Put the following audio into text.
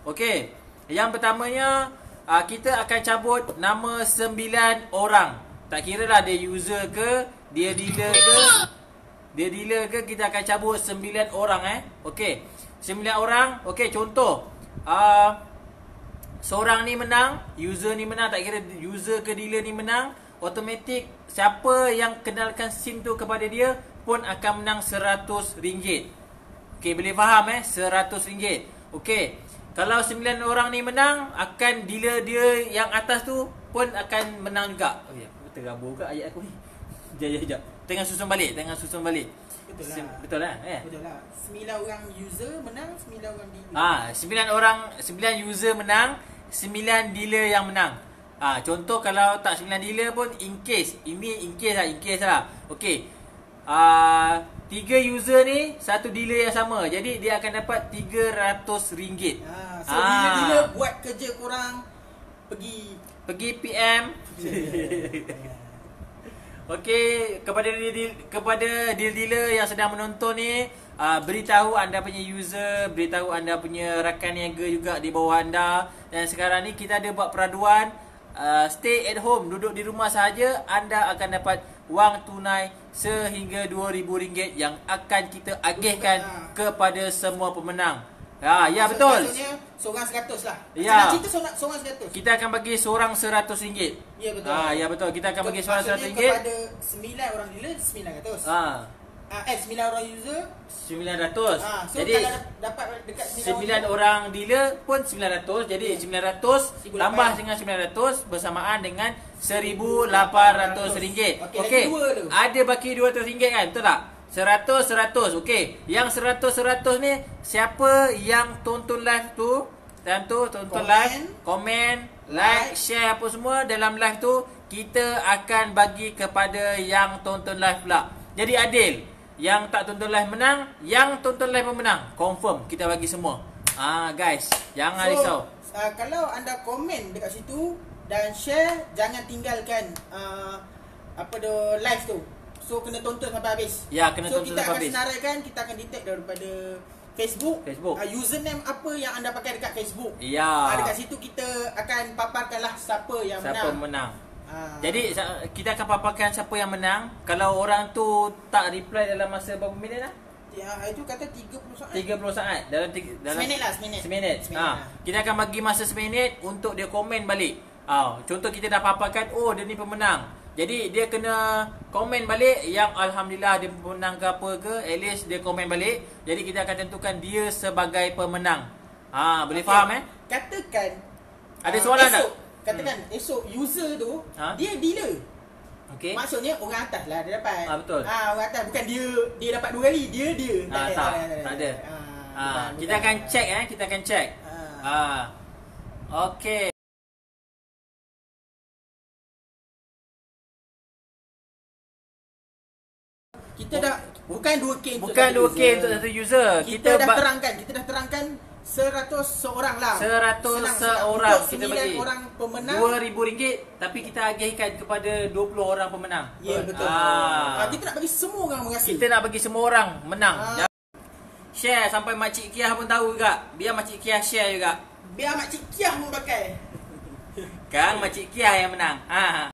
Okey. Yang pertamanya kita akan cabut nama 9 orang. Tak kira lah dia user ke, dia dealer ke. Dia dealer ke, kita akan cabut 9 orang Okey. 9 orang. Okey, contoh. Seorang ni menang, user ni menang, tak kira user ke dealer ni menang, automatik siapa yang kenalkan SIM tu kepada dia pun akan menang RM100. Okey, boleh faham RM100. Okey. Kalau 9 orang ni menang, akan dealer dia yang atas tu pun akan menang juga. Oh ya, terabur ke ayat aku ni? Sekejap. Tengah susun balik. Betul lah. Betul lah. Betul lah. 9 orang user menang, 9 orang dealer. 9 user menang, 9 dealer yang menang. Contoh kalau tak 9 dealer pun in case lah. Okey. 3 user ni, 1 dealer yang sama. Jadi dia akan dapat RM300. So dealer buat kerja korang pergi PM. Okey, kepada dealer-dealer yang sedang menonton ni, beritahu anda punya user, beritahu anda punya rakan niaga juga di bawah anda. Dan sekarang ni kita ada buat peraduan, stay at home, duduk di rumah sahaja, anda akan dapat wang tunai sehingga RM2,000 yang akan kita agihkan kepada semua pemenang. Ya, betul. Maksudnya seorang 100 lah. Ya. Macam cerita seorang 100. Kita akan bagi seorang RM100. Ya, betul. Ya, betul. Kita akan bagi seorang RM100. Kepada 9 orang dealer 900. 9 orang user 900. So Jadi kalau dapat dekat 9 orang dealer pun 900. Jadi 900 tambah dengan 900 bersamaan dengan RM1,800. Okey. Ada baki RM200 kan? Betul tak? 100. Okey. Yang 100 ni siapa yang tonton live tu, time tu tonton live, komen, like, share apa semua dalam live tu, kita akan bagi kepada yang tonton live pula. Jadi adil. Yang tak tonton live menang, yang tonton live pun menang. Confirm kita bagi semua. Guys, jangan risau. Kalau anda komen dekat situ dan share, jangan tinggalkan live tu. So kena tonton sampai habis. Ya, kena tonton sampai habis. So kita akan senaraikan, kita akan detect daripada Facebook. Username apa yang anda pakai dekat Facebook. Ya. Dekat situ kita akan paparkanlah siapa yang menang. Jadi kita akan paparkan siapa yang menang. Kalau orang tu tak reply dalam masa berapa minit lah? Itu kata 30 saat. 30 saat. Dalam seminit. Kita akan bagi masa seminit untuk dia komen balik. Contoh kita dah paparkan, dia ni pemenang. Jadi dia kena komen balik yang alhamdulillah dia pemenang ke apa ke, at least dia komen balik. Jadi kita akan tentukan dia sebagai pemenang. Boleh faham Katakan ada soalan tak? Katakan esok user tu dia dealer. Okey. Maksudnya orang atas lah dia dapat. Betul. Orang atas, bukan dia dapat 2 kali, dia. Tak ada. Kita akan check Okey. Kita dah bukan 2K untuk satu user. Kita dah terangkan 100 seorang lah. 100 seorang kita 9 bagi. orang pemenang RM2,000, tapi kita agihkan kepada 20 orang pemenang. Ya, betul. Kita nak bagi semua orang merasa. Kita nak bagi semua orang menang. Share sampai Makcik Kiah pun tahu juga. Biar Makcik Kiah share juga. Biar Makcik Kiah pun pakai. Kan Makcik Kiah yang menang.